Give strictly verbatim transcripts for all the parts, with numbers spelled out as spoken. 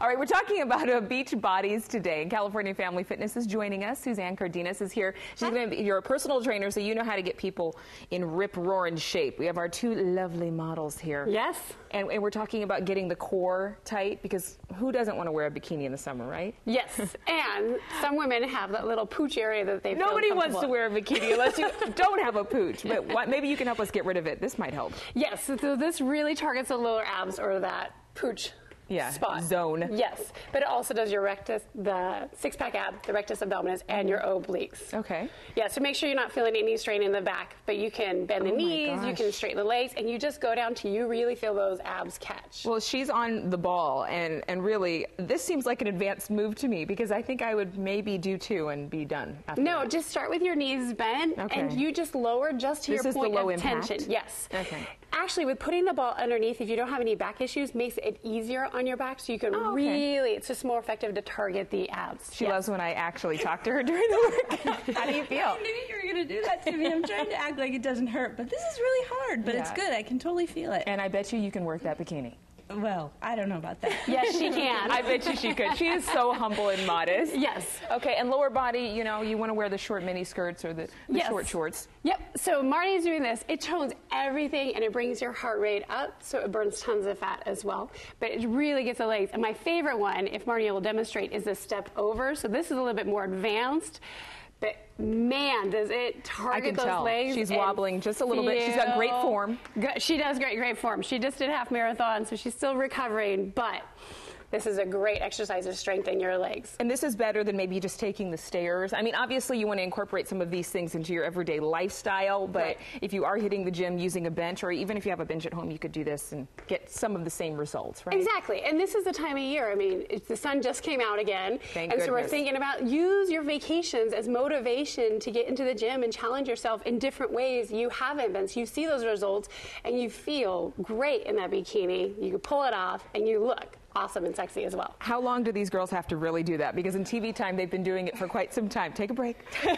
All right, we're talking about uh, beach bodies today. California Family Fitness is joining us. Suzanne Cardenas is here. She's going to be your personal trainer, so you know how to get people in rip-roaring shape. We have our two lovely models here. Yes. And, and we're talking about getting the core tight, because who doesn't want to wear a bikini in the summer, right? Yes. And some women have that little pooch area that they feel Nobody wants to in. wear a bikini unless you don't have a pooch. But what, maybe you can help us get rid of it. This might help. Yes. So this really targets the lower abs or that pooch yeah, spot. zone. Yes. But it also does your rectus, the six-pack ab, the rectus abdominis, and your obliques. Okay. Yeah, so make sure you're not feeling any strain in the back, but you can bend the Oh knees, you can straighten the legs, and you just go down till you really feel those abs catch. Well, she's on the ball, and, and really, this seems like an advanced move to me, because I think I would maybe do two and be done after No, that. just start with your knees bent, Okay. and you just lower just to This your is the point low of impact? tension. Yes. Okay. Actually, with putting the ball underneath, if you don't have any back issues, makes it easier on your back, so you can Oh, okay. really, it's just more effective to target the abs. She Yes. loves when I actually talk to her during the workout. How do you feel? I knew you were going to do that to me. I'm trying to act like it doesn't hurt, but this is really hard, but Yeah. it's good. I can totally feel it. And I bet you you can work that bikini. Well, I don't know about that. Yes, she can. I bet you she could. She is so humble and modest. Yes. Okay, and lower body, you know, you want to wear the short mini skirts or the, the Yes. short shorts. Yep, so Marnie's doing this. It tones everything and it brings your heart rate up, so it burns tons of fat as well. But it really gets the legs. And my favorite one, if Marnie will demonstrate, is the step over. So this is a little bit more advanced. But man, does it target I can those tell. legs. She's and wobbling just a little bit. She's got great feel form. good. She does great, great form. She just did half marathon, so she's still recovering, but this is a great exercise to strengthen your legs. And this is better than maybe just taking the stairs. I mean, obviously you want to incorporate some of these things into your everyday lifestyle, but Right. if you are hitting the gym using a bench, or even if you have a bench at home, you could do this and get some of the same results, right? Exactly, and this is the time of year. I mean, it's, the sun just came out again, Thank and so we're goodness. thinking about use your vacations as motivation to get into the gym and challenge yourself in different ways you haven't been. So you see those results, and you feel great in that bikini. You can pull it off, and you look awesome and sexy as well. How long do these girls have to really do that? Because in T V time, they've been doing it for quite some time. Take a break.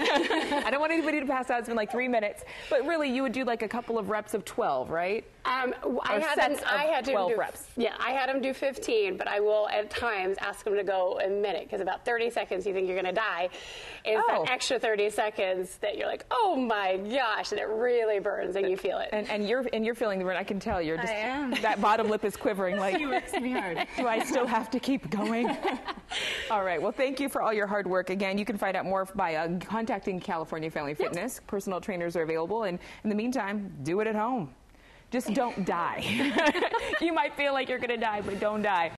I don't want anybody to pass out. It's been like three minutes. But really, you would do like a couple of reps of twelve, right? Um, I Or had sets them, I of had to twelve do, reps. Yeah, I had them do fifteen, but I will at times ask them to go a minute, because about thirty seconds you think you're going to die is Oh. that extra thirty seconds that you're like, oh my gosh, and it really burns and you feel it. And, and you're and you're feeling the burn. I can tell you're just I am. that bottom lip is quivering. Like, She works me hard. do I still have to keep going? All right. Well, thank you for all your hard work. Again, you can find out more by uh, contacting California Family Fitness. Personal trainers are available, and in the meantime, do it at home. Just don't die. You might feel like you're going to die, but don't die.